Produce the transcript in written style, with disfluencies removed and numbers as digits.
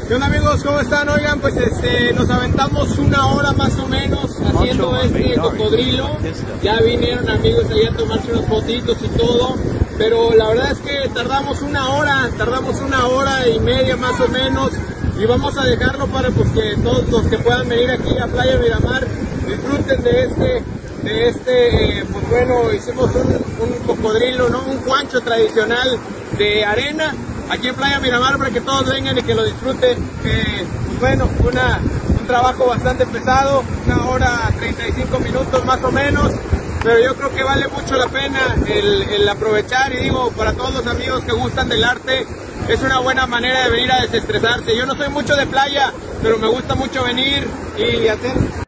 ¿Qué onda, amigos? ¿Cómo están? Oigan, pues nos aventamos una hora más o menos haciendo este cocodrilo. Ya vinieron amigos ahí a tomarse unos fotitos y todo, pero la verdad es que tardamos una hora y media más o menos, y vamos a dejarlo para pues que todos los que puedan venir aquí a Playa Miramar disfruten de pues bueno, hicimos un cocodrilo, ¿no? Un cuancho tradicional de arena aquí en Playa Miramar para que todos vengan y que lo disfruten. Pues bueno, un trabajo bastante pesado, 1 hora 35 minutos más o menos, pero yo creo que vale mucho la pena el aprovechar, y digo, para todos los amigos que gustan del arte, es una buena manera de venir a desestresarse. Yo no soy mucho de playa, pero me gusta mucho venir y hacer